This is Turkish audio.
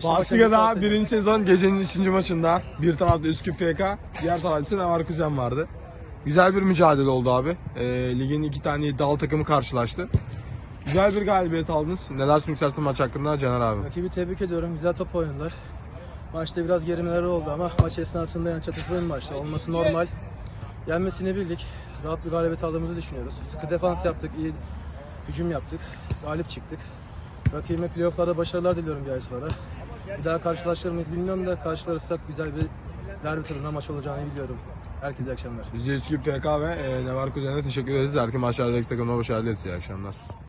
Başlıka'da birinci sezon gecenin 3. maçında bir tarafta Üsküp FK, diğer tarafta ise Nevar Kuzen vardı. Güzel bir mücadele oldu abi. Ligin iki tane dal takımı karşılaştı. Güzel bir galibiyet aldınız. Neler söylemek istersin maç hakkında Caner abi? Rakibi tebrik ediyorum. Güzel top oynadılar. Maçta biraz gerimeler oldu ama maç esnasında yani çatışmalı bir maçta olması normal. Yenmesini bildik. Rahat bir galibiyet aldığımızı düşünüyoruz. Sıkı defans yaptık, iyi hücum yaptık. Galip çıktık. Rakibime playoff'larda başarılar diliyorum Gayspor'a. Bir daha karşılaşır mıyız bilmiyorum da karşılaşırsak güzel bir derbi tadında maç olacağını biliyorum. Herkese iyi akşamlar. Biz Üsküp FK ve Nevar Kuzen'e teşekkür ederiz. Erken maçlardaki takımına başarılı ederiz. İyi akşamlar.